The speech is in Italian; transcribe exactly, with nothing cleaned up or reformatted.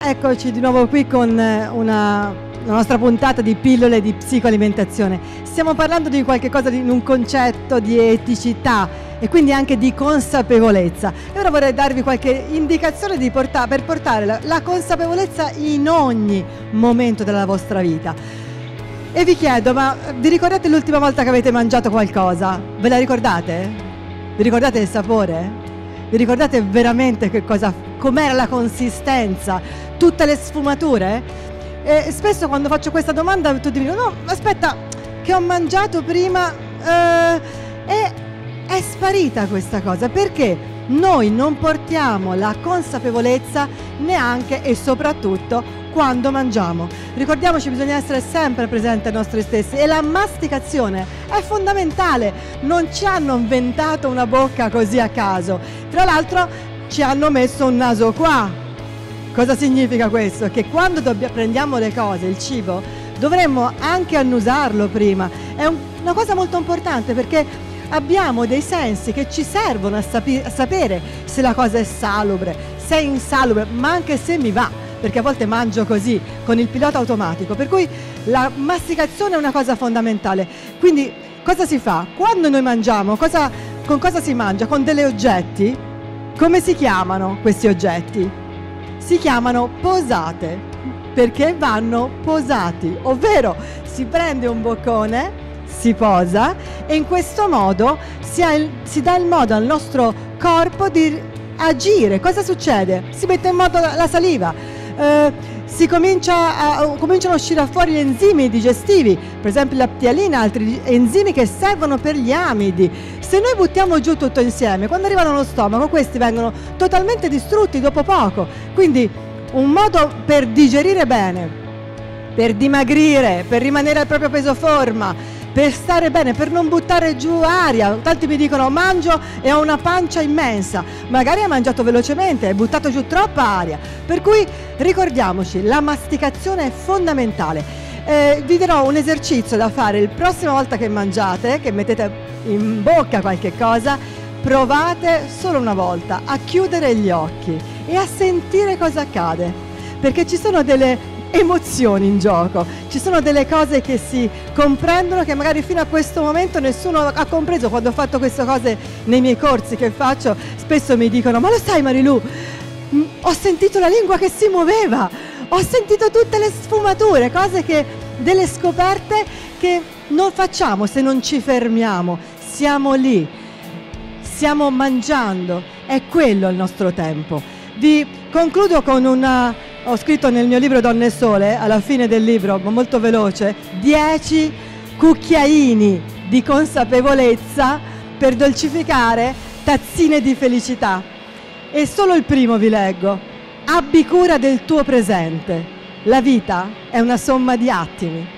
Eccoci di nuovo qui con una, una nostra puntata di pillole di psicoalimentazione. Stiamo parlando di qualche cosa, di un concetto di eticità e quindi anche di consapevolezza. E ora vorrei darvi qualche indicazione di porta- per portare la, la consapevolezza in ogni momento della vostra vita. E vi chiedo, ma vi ricordate l'ultima volta che avete mangiato qualcosa? Ve la ricordate? Vi ricordate il sapore? Vi ricordate veramente che cosa, com'era la consistenza, tutte le sfumature? E spesso quando faccio questa domanda tutti mi dicono: no, aspetta, che ho mangiato prima eh, e è sparita questa cosa, perché noi non portiamo la consapevolezza neanche e soprattutto quando mangiamo. Ricordiamoci, bisogna essere sempre presenti ai nostri stessi, e la masticazione è fondamentale. Non ci hanno inventato una bocca così a caso, tra l'altro ci hanno messo un naso qua. Cosa significa questo? Che quando dobbiamo, prendiamo le cose, il cibo, dovremmo anche annusarlo prima. È un, una cosa molto importante, perché abbiamo dei sensi che ci servono a, sapi- a sapere se la cosa è salubre, se è insalubre, ma anche se mi va, perché a volte mangio così, con il pilota automatico, per cui la masticazione è una cosa fondamentale. Quindi cosa si fa? Quando noi mangiamo, cosa, con cosa si mangia? Con degli oggetti. Come si chiamano questi oggetti? Si chiamano posate, perché vanno posati, ovvero si prende un boccone, si posa e in questo modo si, ha il, si dà il modo al nostro corpo di agire. Cosa succede? Si mette in moto la saliva. Uh, si comincia a, uh, cominciano a uscire fuori gli enzimi digestivi, per esempio la ptialina, altri enzimi che servono per gli amidi. Se noi buttiamo giù tutto insieme, quando arrivano allo stomaco questi vengono totalmente distrutti dopo poco. Quindi un modo per digerire bene, per dimagrire, per rimanere al proprio peso forma, per stare bene, per non buttare giù aria. Tanti mi dicono: mangio e ho una pancia immensa. Magari hai mangiato velocemente, hai buttato giù troppa aria. Per cui ricordiamoci, la masticazione è fondamentale. Eh, vi darò un esercizio da fare la prossima volta che mangiate, che mettete in bocca qualche cosa. Provate solo una volta a chiudere gli occhi e a sentire cosa accade, perché ci sono delle emozioni in gioco, ci sono delle cose che si comprendono che magari fino a questo momento nessuno ha compreso. Quando ho fatto queste cose nei miei corsi che faccio, spesso mi dicono: ma lo sai Marilu, ho sentito la lingua che si muoveva, ho sentito tutte le sfumature, cose che, delle scoperte che non facciamo se non ci fermiamo. Siamo lì, stiamo mangiando, è quello il nostro tempo. Vi concludo con una... Ho scritto nel mio libro Donne e Sole, alla fine del libro, molto veloce, dieci cucchiaini di consapevolezza per dolcificare tazzine di felicità. E solo il primo vi leggo. Abbi cura del tuo presente. La vita è una somma di attimi.